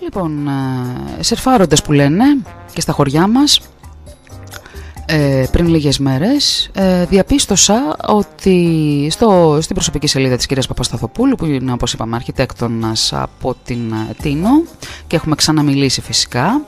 Λοιπόν, σερφάροντες που λένε και στα χωριά μας, πριν λίγες μέρες διαπίστωσα ότι στην προσωπική σελίδα της κυρίας Παπασταθοπούλου, που είναι, όπως είπαμε, αρχιτέκτονας από την Τίνο και έχουμε ξαναμιλήσει φυσικά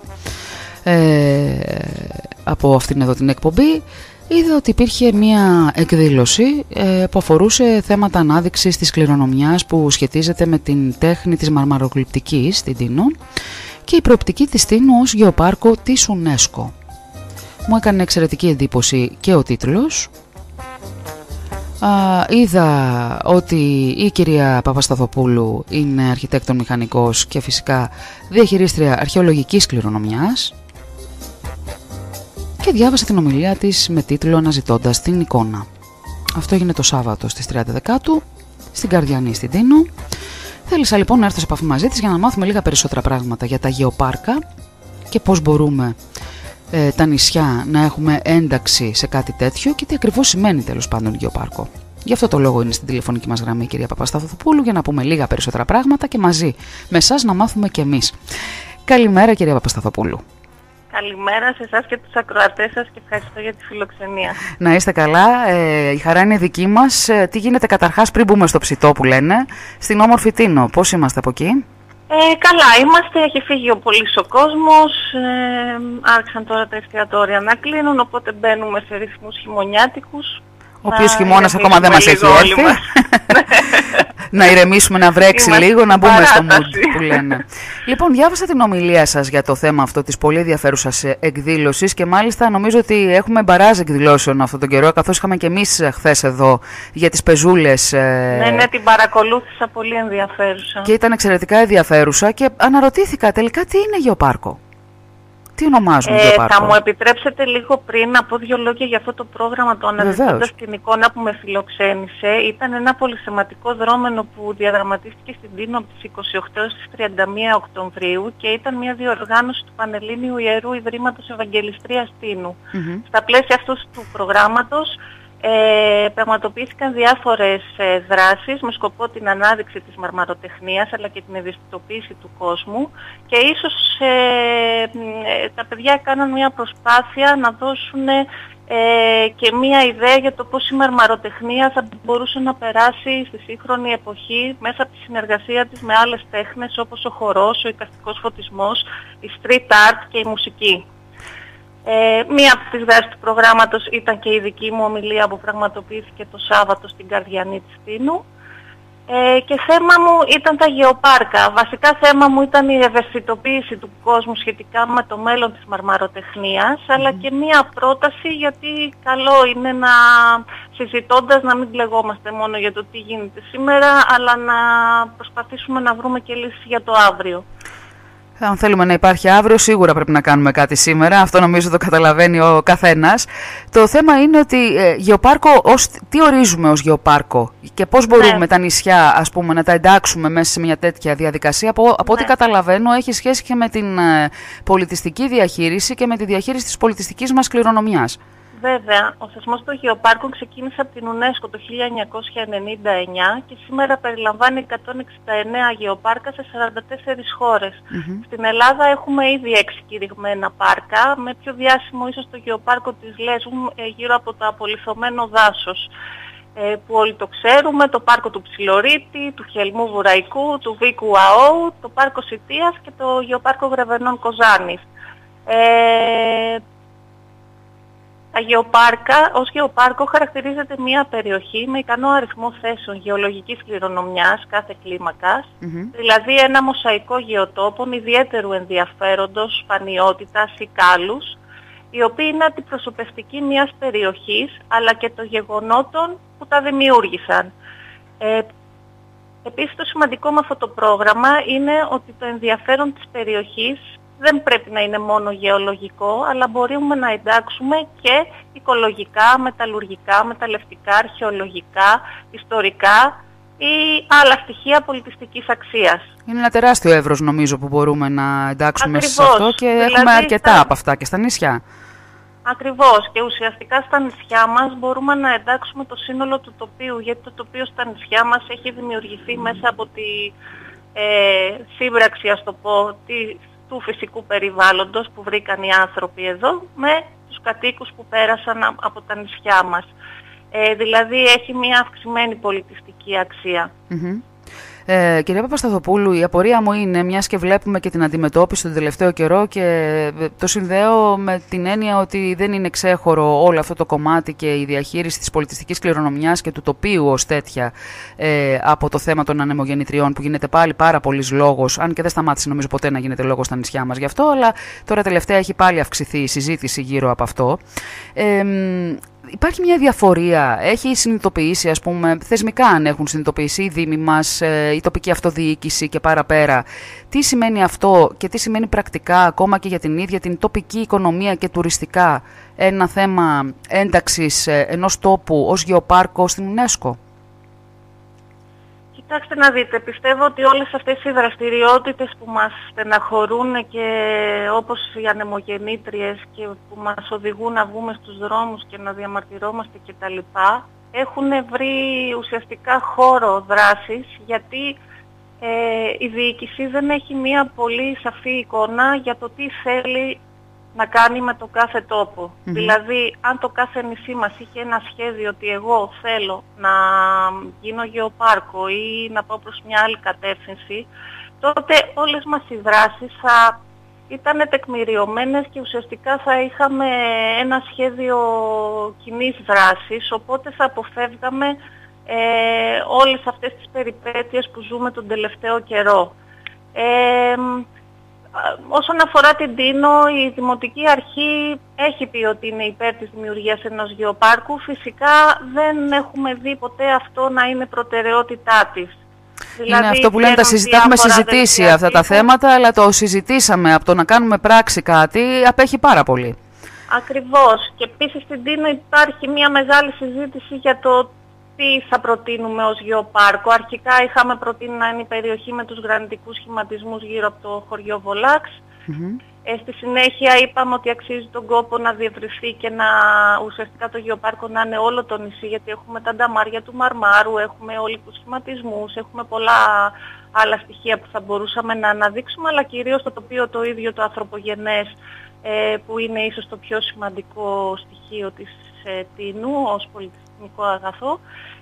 από αυτήν εδώ την εκπομπή, είδα ότι υπήρχε μια εκδήλωση που αφορούσε θέματα ανάδειξης της κληρονομιάς που σχετίζεται με την τέχνη της μαρμαρογλυπτικής στην Τίνο και η προοπτική της Τίνου ως γεωπάρκο της UNESCO. Μου έκανε εξαιρετική εντύπωση και ο τίτλος. Είδα ότι η κυρία Παπασταθοπούλου είναι αρχιτέκτον μηχανικός και φυσικά διαχειρίστρια αρχαιολογικής κληρονομιάς και διάβασα την ομιλία της με τίτλο «Αναζητώντας την εικόνα». Αυτό έγινε το Σάββατο στις 30 Δεκάτου στην Καρδιανή στην Τίνο. Θέλησα λοιπόν να έρθω σε επαφή μαζί της για να μάθουμε λίγα περισσότερα πράγματα για τα γεωπάρκα και πώς μπορούμε τα νησιά να έχουμε ένταξη σε κάτι τέτοιο και τι ακριβώς σημαίνει τέλος πάντων γεωπάρκο. Γι' αυτό το λόγο είναι στην τηλεφωνική μας γραμμή η κυρία Παπασταθοπούλου για να πούμε λίγα περισσότερα πράγματα και μαζί με εσάς να μάθουμε κι εμείς. Καλημέρα κυρία Παπασταθοπούλου. Καλημέρα σε εσάς και τους ακροατές σας και ευχαριστώ για τη φιλοξενία. Να είστε καλά, η χαρά είναι δική μας. Τι γίνεται καταρχάς πριν μπούμε στο ψητό που λένε, στην όμορφη Τίνο, πώς είμαστε από εκεί? Καλά είμαστε, έχει φύγει πολύς ο κόσμος, άρχισαν τώρα τα εστιατόρια να κλείνουν, οπότε μπαίνουμε σε ρυθμούς χειμωνιάτικους. Ο οποίος χειμώνας ακόμα δεν μας έχει έρθει. Να ηρεμήσουμε, να βρέξει λίγο, να μπούμε στο mood που λένε. Λοιπόν, διάβασα την ομιλία σας για το θέμα αυτό της πολύ ενδιαφέρουσας εκδήλωσης και μάλιστα νομίζω ότι έχουμε μπαράζ εκδηλώσεων αυτόν τον καιρό, καθώς είχαμε και εμείς χθες εδώ για τις πεζούλες. Ναι, την παρακολούθησα, πολύ ενδιαφέρουσα. Και ήταν εξαιρετικά ενδιαφέρουσα και αναρωτήθηκα τελικά τι είναι γεωπάρκο. Τι ονομάζουμε γεωπάρκο? Θα μου επιτρέψετε λίγο πριν να πω δύο λόγια για αυτό το πρόγραμμα, το «Αναζητώντας την εικόνα» που με φιλοξένησε. Ήταν ένα πολυσεματικό δρόμενο που διαδραματίστηκε στην Τίνο από τις 28 έως τις 31 Οκτωβρίου και ήταν μια διοργάνωση του Πανελλήνιου Ιερού Ιδρύματος Ευαγγελιστρίας Τίνου. Στα πλαίσια αυτού του προγράμματος πραγματοποιήθηκαν διάφορες δράσεις με σκοπό την ανάδειξη της μαρμαροτεχνίας αλλά και την ευαισθητοποίηση του κόσμου και ίσως τα παιδιά έκαναν μια προσπάθεια να δώσουν και μια ιδέα για το πώς η μαρμαροτεχνία θα μπορούσε να περάσει στη σύγχρονη εποχή μέσα από τη συνεργασία της με άλλες τέχνες όπως ο χορός, ο εικαστικός φωτισμός, η street art και η μουσική. Μία από τις δράσεις του προγράμματος ήταν και η δική μου ομιλία που πραγματοποιήθηκε το Σάββατο στην Καρδιανή της Τίνου και θέμα μου ήταν τα γεωπάρκα. Βασικά θέμα μου ήταν η ευαισθητοποίηση του κόσμου σχετικά με το μέλλον της μαρμαροτεχνίας αλλά και μία πρόταση γιατί καλό είναι να συζητώντας να μην πλεγόμαστε μόνο για το τι γίνεται σήμερα αλλά να προσπαθήσουμε να βρούμε και λύσεις για το αύριο. Αν θέλουμε να υπάρχει αύριο, σίγουρα πρέπει να κάνουμε κάτι σήμερα. Αυτό νομίζω το καταλαβαίνει ο καθένας. Το θέμα είναι ότι γεωπάρκο, τι ορίζουμε ως γεωπάρκο και πώς μπορούμε τα νησιά ας πούμε, να τα εντάξουμε μέσα σε μια τέτοια διαδικασία. Από ό,τι καταλαβαίνω έχει σχέση και με την πολιτιστική διαχείριση και με τη διαχείριση της πολιτιστικής μας κληρονομιάς. Βέβαια, ο θεσμός των γεωπάρκων ξεκίνησε από την UNESCO το 1999 και σήμερα περιλαμβάνει 169 γεωπάρκα σε 44 χώρες. Στην Ελλάδα έχουμε ήδη 6 κηρυγμένα πάρκα, με πιο διάσημο ίσως το γεωπάρκο της Λέσβου γύρω από το απολιθωμένο δάσος. Που όλοι το ξέρουμε, το πάρκο του Ψιλορίτη, του Χελμού Βουραϊκού, του Βίκου Αόου, το πάρκο Σιτίας και το γεωπάρκο Γρεβενών Κοζάνης. Τα γεωπάρκα, ως γεωπάρκο χαρακτηρίζεται μια περιοχή με ικανό αριθμό θέσεων γεωλογικής κληρονομιάς κάθε κλίμακας, δηλαδή ένα μοσαϊκό γεωτόπων ιδιαίτερου ενδιαφέροντος, σπανιότητας ή κάλους, οι οποίοι είναι αντιπροσωπευτικοί μιας περιοχής αλλά και των γεγονότων που τα δημιούργησαν. Επίσης το σημαντικό με αυτό το πρόγραμμα είναι ότι το ενδιαφέρον της περιοχής δεν πρέπει να είναι μόνο γεωλογικό, αλλά μπορούμε να εντάξουμε και οικολογικά, μεταλλουργικά, μεταλλευτικά, αρχαιολογικά, ιστορικά ή άλλα στοιχεία πολιτιστικής αξίας. Είναι ένα τεράστιο εύρος νομίζω που μπορούμε να εντάξουμε σε αυτό και δηλαδή έχουμε αρκετά από αυτά και στα νησιά. Ακριβώς, και ουσιαστικά στα νησιά μας μπορούμε να εντάξουμε το σύνολο του τοπίου, γιατί το τοπίο στα νησιά μας έχει δημιουργηθεί μέσα από τη σύμπραξη, ας το πω, του φυσικού περιβάλλοντος που βρήκαν οι άνθρωποι εδώ με τους κατοίκους που πέρασαν από τα νησιά μας. Δηλαδή έχει μια αυξημένη πολιτιστική αξία. Κυρία Παπασταθοπούλου, η απορία μου είναι, μιας και βλέπουμε και την αντιμετώπιση τον τελευταίο καιρό και το συνδέω με την έννοια ότι δεν είναι ξέχωρο όλο αυτό το κομμάτι και η διαχείριση της πολιτιστικής κληρονομιάς και του τοπίου ως τέτοια από το θέμα των ανεμογεννητριών, που γίνεται πάλι πάρα πολύς λόγος, αν και δεν σταμάτησε νομίζω ποτέ να γίνεται λόγος στα νησιά μας γι' αυτό, αλλά τώρα τελευταία έχει πάλι αυξηθεί η συζήτηση γύρω από αυτό. Υπάρχει μια διαφορία, έχει συνειδητοποιήσει, ας πούμε, θεσμικά αν έχουν συνειδητοποιήσει οι δήμοι μας, η τοπική αυτοδιοίκηση και παραπέρα, τι σημαίνει αυτό και τι σημαίνει πρακτικά ακόμα και για την ίδια την τοπική οικονομία και τουριστικά ένα θέμα ένταξης ενός τόπου ως γεωπάρκο στην UNESCO? Κοιτάξτε να δείτε, πιστεύω ότι όλες αυτές οι δραστηριότητες που μας στεναχωρούν και όπως οι ανεμογεννήτριες και που μας οδηγούν να βγούμε στους δρόμους και να διαμαρτυρόμαστε κτλ. Έχουν βρει ουσιαστικά χώρο δράσης, γιατί η διοίκηση δεν έχει μία πολύ σαφή εικόνα για το τι θέλει να κάνει με το κάθε τόπο. Δηλαδή, αν το κάθε νησί μας είχε ένα σχέδιο ότι εγώ θέλω να γίνω γεωπάρκο ή να πάω προς μια άλλη κατεύθυνση, τότε όλες μας οι δράσεις θα ήταν τεκμηριωμένες και ουσιαστικά θα είχαμε ένα σχέδιο κοινής δράσης, οπότε θα αποφεύγαμε όλες αυτές τις περιπέτειες που ζούμε τον τελευταίο καιρό. Όσον αφορά την Τίνο, η Δημοτική Αρχή έχει πει ότι είναι υπέρ της δημιουργίας ενός γεωπάρκου. Φυσικά δεν έχουμε δει ποτέ αυτό να είναι προτεραιότητά της. Είναι αυτό που λένε, έχουμε συζητήσει αυτά τα θέματα, αλλά το συζητήσαμε, από το να κάνουμε πράξη κάτι απέχει πάρα πολύ. Ακριβώς. Και επίσης στην Τίνο υπάρχει μια μεγάλη συζήτηση για το τι θα προτείνουμε ως γεωπάρκο. Αρχικά είχαμε προτείνει να είναι η περιοχή με τους γρανιτικούς σχηματισμούς γύρω από το χωριό Βολάξ. Στη συνέχεια είπαμε ότι αξίζει τον κόπο να διευρυθεί και να ουσιαστικά το γεωπάρκο να είναι όλο το νησί, γιατί έχουμε τα νταμάρια του Μαρμάρου, έχουμε ολικούς σχηματισμούς, έχουμε πολλά άλλα στοιχεία που θα μπορούσαμε να αναδείξουμε, αλλά κυρίως το τοπίο το ίδιο το ανθρωπογενές, που είναι ίσως το πιο σημαντικό στοιχείο της Τίνου ως πολιτιστικό αγαθό.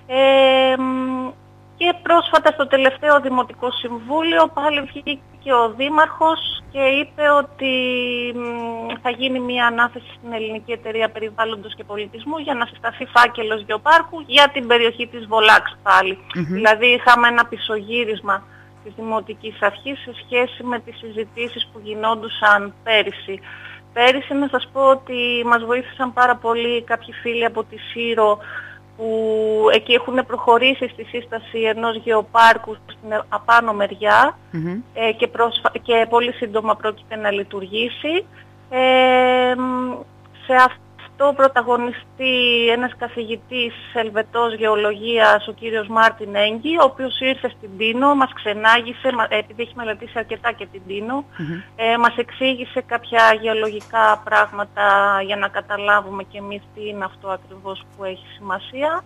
Και πρόσφατα στο τελευταίο Δημοτικό Συμβούλιο πάλι βγήκε ο Δήμαρχος και είπε ότι θα γίνει μια ανάθεση στην Ελληνική Εταιρεία Περιβάλλοντος και Πολιτισμού για να συσταθεί φάκελος γεωπάρκου για την περιοχή της Βολάξ πάλι. Δηλαδή είχαμε ένα πισωγύρισμα της Δημοτικής Αρχής σε σχέση με τις συζητήσεις που γινόντουσαν πέρυσι. Πέρυσι να σας πω ότι μας βοήθησαν πάρα πολύ κάποιοι φίλοι από τη Σύρο, που εκεί έχουν προχωρήσει στη σύσταση ενός γεωπάρκου στην απάνω μεριά και πολύ σύντομα πρόκειται να λειτουργήσει. Σε αυτό πρωταγωνιστεί ένας καθηγητής Ελβετός γεωλογίας, ο κύριος Μάρτιν Έγκη, ο οποίος ήρθε στην Τίνο, μας ξενάγησε, επειδή έχει μελετήσει αρκετά και την Τίνο, μας εξήγησε κάποια γεωλογικά πράγματα για να καταλάβουμε και εμείς τι είναι αυτό ακριβώς που έχει σημασία.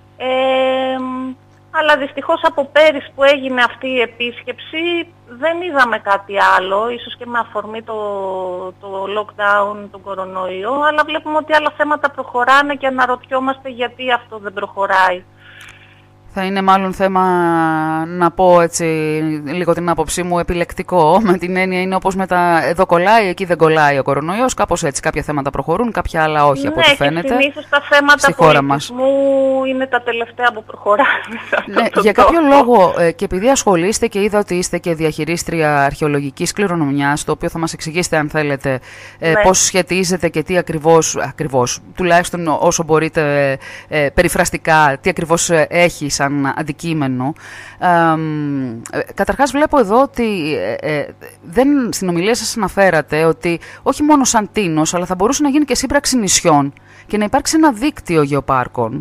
Αλλά δυστυχώς από πέρυσι που έγινε αυτή η επίσκεψη δεν είδαμε κάτι άλλο, ίσως και με αφορμή το lockdown, τον κορονοϊό, αλλά βλέπουμε ότι άλλα θέματα προχωράνε και αναρωτιόμαστε γιατί αυτό δεν προχωράει. Θα είναι μάλλον θέμα, να πω έτσι λίγο την άποψή μου, επιλεκτικό, με την έννοια είναι όπως με τα εδώ κολλάει, εκεί δεν κολλάει ο κορονοϊός, κάπως έτσι. Κάποια θέματα προχωρούν, κάποια άλλα όχι, από ό,τι φαίνεται. Ναι, συνήθως τα θέματα πολιτισμού είναι τα τελευταία που προχωράνε. Ναι, για κάποιο λόγο, και επειδή ασχολείστε και είδα ότι είστε και διαχειρίστρια αρχαιολογικής κληρονομιάς, το οποίο θα μας εξηγήσετε αν θέλετε πώς σχετίζεται και τι ακριβώς, τουλάχιστον όσο μπορείτε περιφραστικά, τι ακριβώς έχει σαν αντικείμενο. Καταρχάς βλέπω εδώ ότι στην ομιλία σας αναφέρατε ότι όχι μόνο σαν Τίνος, αλλά θα μπορούσε να γίνει και σύμπραξη νησιών και να υπάρξει ένα δίκτυο γεωπάρκων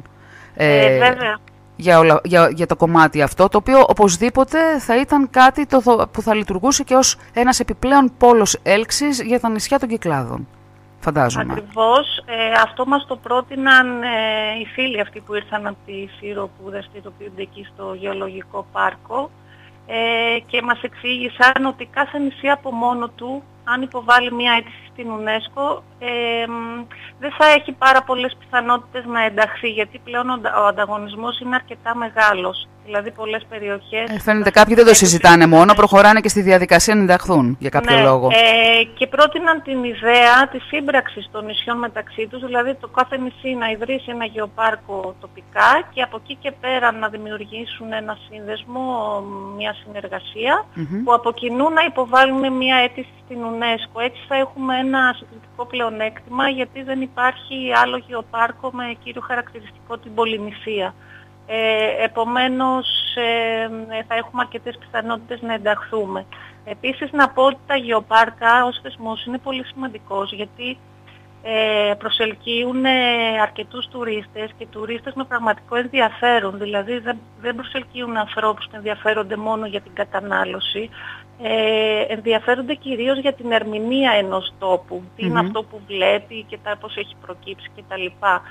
για το κομμάτι αυτό, το οποίο οπωσδήποτε θα ήταν κάτι που θα λειτουργούσε και ως ένας επιπλέον πόλος έλξης για τα νησιά των Κυκλάδων. Φαντάζομαι. Ακριβώς. Αυτό μας το πρότειναν οι φίλοι αυτοί που ήρθαν από τη Σύρο, που δραστηριοποιούνται εκεί στο Γεωλογικό Πάρκο. και μας εξήγησαν ότι κάθε νησί από μόνο του, αν υποβάλει μια αίτηση στην UNESCO, δεν θα έχει πάρα πολλές πιθανότητες να ενταχθεί, γιατί πλέον ο ανταγωνισμός είναι αρκετά μεγάλος. Δηλαδή πολλές περιοχές... Φαίνεται κάποιοι δεν το συζητάνε μόνο, προχωράνε και στη διαδικασία να ενταχθούν για κάποιο λόγο. Και πρότειναν την ιδέα της σύμπραξης των νησιών μεταξύ τους, δηλαδή το κάθε νησί να ιδρύσει ένα γεωπάρκο τοπικά και από εκεί και πέρα να δημιουργήσουν ένα σύνδεσμο, μια συνεργασία, που από κοινού να υποβάλουν μια αίτηση στην UNESCO. Έτσι θα έχουμε ένα συγκριτικό πλεονέκτημα, γιατί δεν υπάρχει άλλο γεωπάρκο με κύριο χαρακτηριστικό την πολυνησία. Επομένως θα έχουμε αρκετές πιθανότητες να ενταχθούμε. Επίσης να πω ότι τα γεωπάρκα ως θεσμός είναι πολύ σημαντικός, γιατί προσελκύουν αρκετούς τουρίστες και τουρίστες με πραγματικό ενδιαφέρον. Δηλαδή δεν προσελκύουν ανθρώπους που ενδιαφέρονται μόνο για την κατανάλωση, ενδιαφέρονται κυρίως για την ερμηνεία ενός τόπου, τι είναι αυτό που βλέπει και πώς έχει προκύψει κτλ.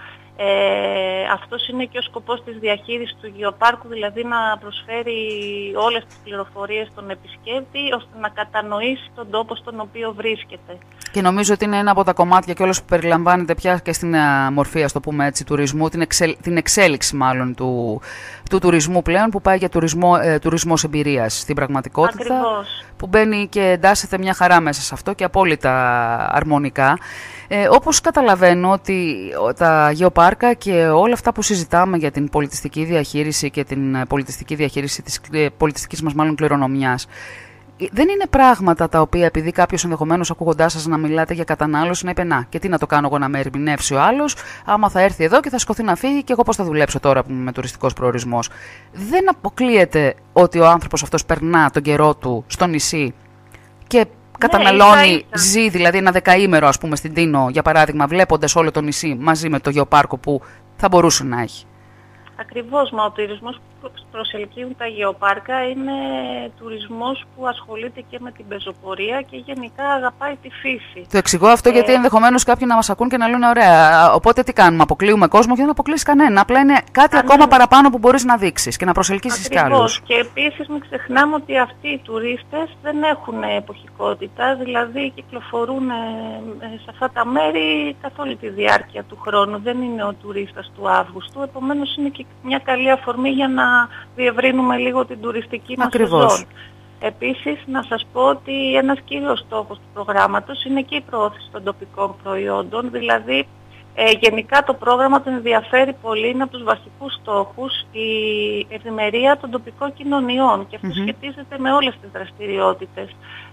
Αυτός είναι και ο σκοπός της διαχείρισης του γεωπάρκου, δηλαδή να προσφέρει όλες τις πληροφορίες στον επισκέπτη ώστε να κατανοήσει τον τόπο στον οποίο βρίσκεται. Και νομίζω ότι είναι ένα από τα κομμάτια και όλος που περιλαμβάνεται πια και στην μορφή, ας το πούμε έτσι, τουρισμού, την εξέλιξη μάλλον του τουρισμού πλέον, που πάει για τουρισμός εμπειρίας στην πραγματικότητα. Ακριβώς. Που μπαίνει και εντάσσεται μια χαρά μέσα σε αυτό και απόλυτα αρμονικά. Όπως καταλαβαίνω ότι τα γεωπάρκα και όλα αυτά που συζητάμε για την πολιτιστική διαχείριση και την πολιτιστική διαχείριση της πολιτιστικής μας μάλλον κληρονομιάς, δεν είναι πράγματα τα οποία, επειδή κάποιος ενδεχομένως ακούγοντάς σας να μιλάτε για κατανάλωση, να είπε να, και τι να το κάνω εγώ να με ερμηνεύσει ο άλλος, άμα θα έρθει εδώ και θα σηκωθεί να φύγει και εγώ πώς θα δουλέψω τώρα που είμαι τουριστικός προορισμός. Δεν αποκλείεται ότι ο άνθρωπος αυτός περνά τον καιρό του στο νησί και καταναλώνει, ζει δηλαδή ένα δεκαήμερο, ας πούμε, στην Τίνο, για παράδειγμα, βλέποντας όλο το νησί μαζί με το γεωπάρκο που θα μπορούσε να έχει. Ακριβώς, μα ο τουρισμός που προσελκύουν τα γεωπάρκα είναι τουρισμός που ασχολείται και με την πεζοπορία και γενικά αγαπάει τη φύση. Το εξηγώ αυτό γιατί ενδεχομένως κάποιοι να μας ακούν και να λένε ωραία, οπότε τι κάνουμε, αποκλείουμε κόσμο και δεν αποκλείσει κανένα, απλά είναι κάτι ακόμα παραπάνω που μπορείς να δείξεις και να προσελκύσεις κι άλλους. Και επίσης μην ξεχνάμε ότι αυτοί οι τουρίστες δεν έχουν εποχικότητα, δηλαδή κυκλοφορούν σε αυτά τα μέρη καθ' όλη τη διάρκεια του χρόνου, δεν είναι ο τουρίστας του Αύγουστου, επομένως είναι και μια καλή αφορμή για να διευρύνουμε λίγο την τουριστική μας σεζόν. Επίσης, να σας πω ότι ένας κύριος στόχος του προγράμματος είναι και η προώθηση των τοπικών προϊόντων, δηλαδή γενικά το πρόγραμμα τον ενδιαφέρει πολύ, είναι από τους βασικούς στόχους η ευημερία των τοπικών κοινωνιών και αυτό σχετίζεται με όλες τις δραστηριότητες,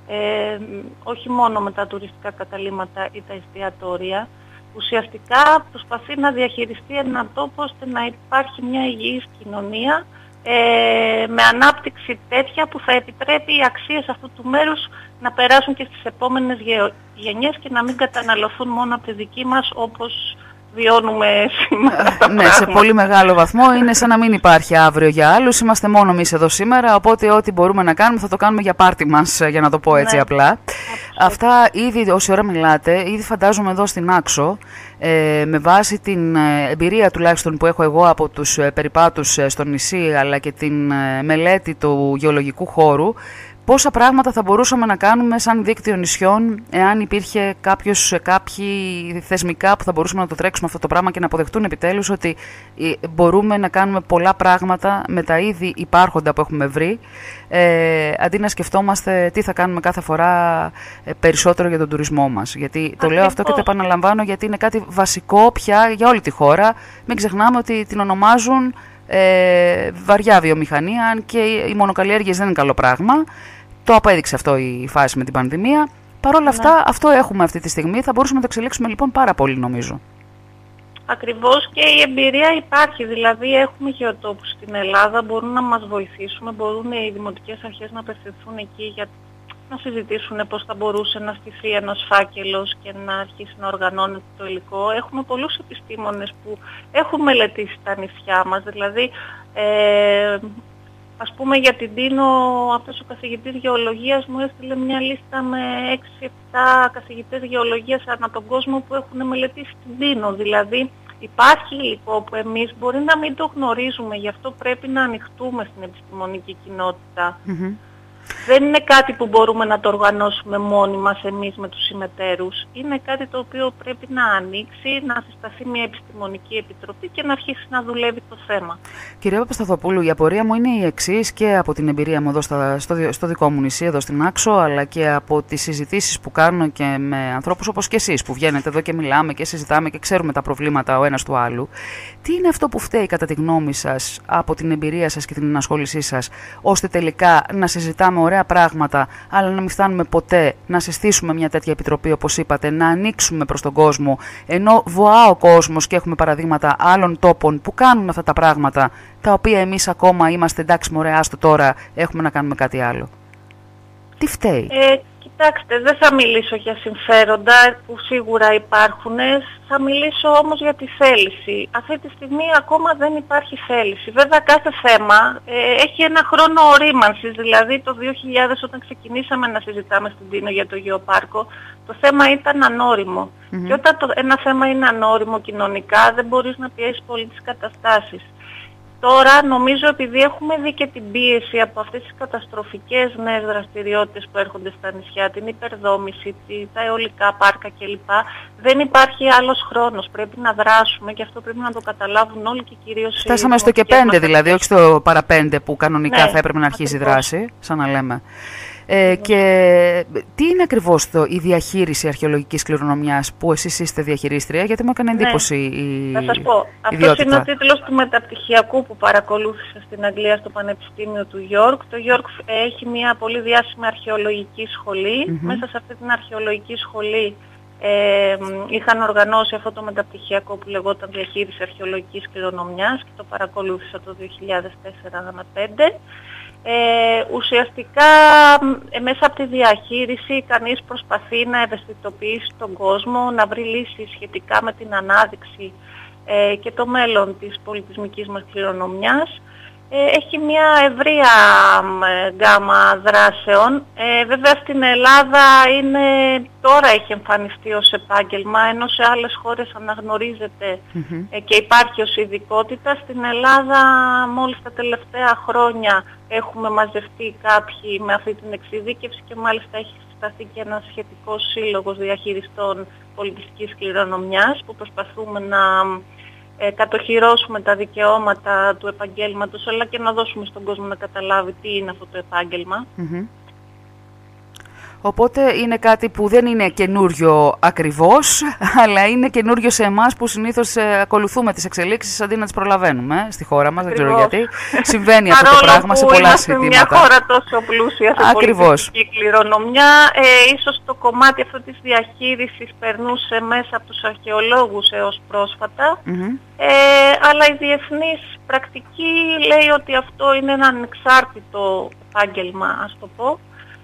όχι μόνο με τα τουριστικά καταλύματα ή τα εστιατόρια. Ουσιαστικά προσπαθεί να διαχειριστεί έναν τόπο ώστε να υπάρχει μια υγιής κοινωνία με ανάπτυξη τέτοια που θα επιτρέπει οι αξίες αυτού του μέρους να περάσουν και στις επόμενες γενιές και να μην καταναλωθούν μόνο από τη δική μας όπως βιώνουμε σήμερα. Ναι, σε πολύ μεγάλο βαθμό είναι σαν να μην υπάρχει αύριο για άλλους. Είμαστε μόνο εμείς εδώ σήμερα, οπότε ό,τι μπορούμε να κάνουμε θα το κάνουμε για πάρτι μας, για να το πω έτσι απλά. Αυτά ήδη όση ώρα μιλάτε, ήδη φαντάζομαι εδώ στην Άξο, με βάση την εμπειρία τουλάχιστον που έχω εγώ από τους περιπάτους στο νησί, αλλά και την μελέτη του γεωλογικού χώρου, πόσα πράγματα θα μπορούσαμε να κάνουμε σαν δίκτυο νησιών, εάν υπήρχε κάποιοι θεσμικά που θα μπορούσαμε να το τρέξουμε αυτό το πράγμα και να αποδεχτούν επιτέλους ότι μπορούμε να κάνουμε πολλά πράγματα με τα ήδη υπάρχοντα που έχουμε βρει, αντί να σκεφτόμαστε τι θα κάνουμε κάθε φορά περισσότερο για τον τουρισμό μας. Γιατί το λέω αυτό και το επαναλαμβάνω γιατί είναι κάτι βασικό πια για όλη τη χώρα. Μην ξεχνάμε ότι την ονομάζουν βαριά βιομηχανία, αν και οι μονοκαλλιέργειες δεν είναι καλό πράγμα. Το απέδειξε αυτό η φάση με την πανδημία. Παρ' όλα αυτά, αυτό έχουμε αυτή τη στιγμή. Θα μπορούσαμε να το εξελίξουμε λοιπόν πάρα πολύ, νομίζω. Ακριβώς, και η εμπειρία υπάρχει. Δηλαδή, έχουμε γεωτόπους στην Ελλάδα, μπορούν να μας βοηθήσουν, μπορούν οι δημοτικές αρχές να απευθυνθούν εκεί για να συζητήσουν πώς θα μπορούσε να στηθεί ένας φάκελος και να αρχίσει να οργανώνεται το υλικό. Έχουμε πολλούς επιστήμονες που έχουν μελετήσει τα νησιά μας, δηλαδή ας πούμε για την Τίνο, αυτός ο καθηγητής γεωλογίας μου έστειλε μια λίστα με 6-7 καθηγητές γεωλογίας ανά τον κόσμο που έχουν μελετήσει την Τίνο. Δηλαδή Υπάρχει υλικό που εμείς μπορεί να μην το γνωρίζουμε, γι' αυτό πρέπει να ανοιχτούμε στην επιστημονική κοινότητα. Δεν είναι κάτι που μπορούμε να το οργανώσουμε μόνοι μας εμείς με τους συμμετέρους. Είναι κάτι το οποίο πρέπει να ανοίξει, να συσταθεί μια επιστημονική επιτροπή και να αρχίσει να δουλεύει το θέμα. Κυρία Παπασταθοπούλου, η απορία μου είναι η εξής και από την εμπειρία μου εδώ στο δικό μου νησί, εδώ στην Άξο, αλλά και από τις συζητήσεις που κάνω και με ανθρώπους όπως και εσείς που βγαίνετε εδώ και μιλάμε και συζητάμε και ξέρουμε τα προβλήματα ο ένας του άλλου. Τι είναι αυτό που φταίει κατά τη γνώμη σας, από την εμπειρία σας και την ενασχόλησή σας, ώστε τελικά να συζητάμε ωραία πράγματα, αλλά να μην φτάνουμε ποτέ να συστήσουμε μια τέτοια επιτροπή, όπως είπατε, να ανοίξουμε προς τον κόσμο, ενώ βοά ο κόσμος και έχουμε παραδείγματα άλλων τόπων που κάνουν αυτά τα πράγματα, τα οποία εμείς ακόμα είμαστε εντάξει μωρέ, άστο τώρα, έχουμε να κάνουμε κάτι άλλο. Τι φταίει? Κοιτάξτε, δεν θα μιλήσω για συμφέροντα που σίγουρα υπάρχουν, θα μιλήσω όμως για τη θέληση. Αυτή τη στιγμή ακόμα δεν υπάρχει θέληση. Βέβαια κάθε θέμα έχει ένα χρόνο ορίμανσης, δηλαδή το 2000 όταν ξεκινήσαμε να συζητάμε στην Τίνο για το γεωπάρκο, το θέμα ήταν ανώριμο. Και όταν ένα θέμα είναι ανώριμο κοινωνικά δεν μπορείς να πιέσεις πολύ τις καταστάσεις. Τώρα νομίζω επειδή έχουμε δει και την πίεση από αυτές τις καταστροφικές νέες δραστηριότητες που έρχονται στα νησιά, την υπερδόμηση, τα αιωλικά πάρκα κλπ. Δεν υπάρχει άλλος χρόνος. Πρέπει να δράσουμε και αυτό πρέπει να το καταλάβουν όλοι και κυρίως... Φτάσαμε στο και 5 δηλαδή, όχι στο παραπέντε που κανονικά θα έπρεπε να αρχίσει η δράση, σαν να λέμε. Και τι είναι ακριβώς η διαχείριση αρχαιολογικής κληρονομιάς που εσείς είστε διαχειρίστρια, γιατί μου έκανε εντύπωση η θα σας πω. Αυτός είναι ο τίτλος του μεταπτυχιακού που παρακολούθησα στην Αγγλία στο Πανεπιστήμιο του York. Το York έχει μια πολύ διάσημη αρχαιολογική σχολή. Μέσα σε αυτή την αρχαιολογική σχολή είχαν οργανώσει αυτό το μεταπτυχιακό που λεγόταν διαχείριση αρχαιολογικής κληρονομιάς και το παρακολούθησα το 2004-2005. Ουσιαστικά μέσα από τη διαχείριση κανείς προσπαθεί να ευαισθητοποιήσει τον κόσμο, να βρει λύσεις σχετικά με την ανάδειξη και το μέλλον της πολιτισμικής μας κληρονομιάς. Έχει μια ευρεία γκάμα δράσεων. Βέβαια στην Ελλάδα τώρα έχει εμφανιστεί ως επάγγελμα, ενώ σε άλλες χώρες αναγνωρίζεται και υπάρχει ως ειδικότητα. Στην Ελλάδα μόλις τα τελευταία χρόνια έχουμε μαζευτεί κάποιοι με αυτή την εξειδίκευση και μάλιστα έχει συσταθεί και ένας σχετικός σύλλογος διαχειριστών πολιτιστικής κληρονομιάς που προσπαθούμε να κατοχυρώσουμε τα δικαιώματα του επαγγέλματος, αλλά και να δώσουμε στον κόσμο να καταλάβει τι είναι αυτό το επάγγελμα. Οπότε είναι κάτι που δεν είναι καινούριο ακριβώς, αλλά είναι καινούριο σε εμάς που συνήθως ακολουθούμε τις εξελίξεις αντί να τις προλαβαίνουμε στη χώρα μας. Ακριβώς. Δεν ξέρω γιατί. Συμβαίνει αυτό το πράγμα σε πολλά ζητήματα. Μια χώρα τόσο πλούσια σε πολιτιστική κληρονομιά, ίσως το κομμάτι αυτό της διαχείρισης περνούσε μέσα από τους αρχαιολόγους έως πρόσφατα, αλλά η διεθνής πρακτική λέει ότι αυτό είναι ένα ανεξάρτητο επάγγελμα, ας το πω,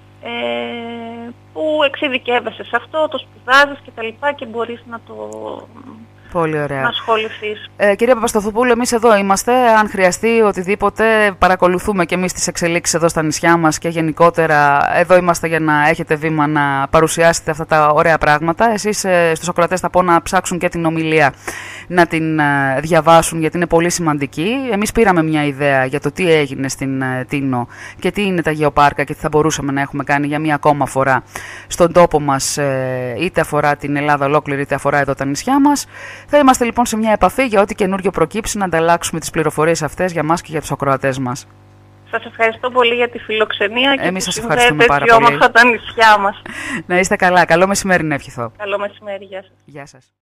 που εξειδικεύεσαι σε αυτό, το σπουδάζεις και τα λοιπά και μπορείς να το... Πολύ ωραία. Να ασχοληθείς. Κυρία Παπασταθοπούλου, εμείς εδώ είμαστε. Αν χρειαστεί οτιδήποτε, παρακολουθούμε και εμείς τις εξελίξεις εδώ στα νησιά μας και γενικότερα εδώ είμαστε για να έχετε βήμα να παρουσιάσετε αυτά τα ωραία πράγματα. Εσείς στους ακροατές θα πω να ψάξουν και την ομιλία να την διαβάσουν, γιατί είναι πολύ σημαντική. Εμείς πήραμε μια ιδέα για το τι έγινε στην Τίνο και τι είναι τα γεωπάρκα και τι θα μπορούσαμε να έχουμε κάνει για μία ακόμα φορά στον τόπο μας, είτε αφορά την Ελλάδα ολόκληρη, είτε αφορά εδώ τα νησιά μας. Θα είμαστε λοιπόν σε μια επαφή για ό,τι καινούριο προκύψει, να ανταλλάξουμε τις πληροφορίες αυτές για μας και για τους ακροατές μας. Σας ευχαριστώ πολύ για τη φιλοξενία και εμείς σας ευχαριστούμε πάρα πολύ. Όμορφα τα νησιά μας. Να είστε καλά. Καλό μεσημέρι να ευχηθώ. Καλό μεσημέρι. Γεια σας. Γεια σας.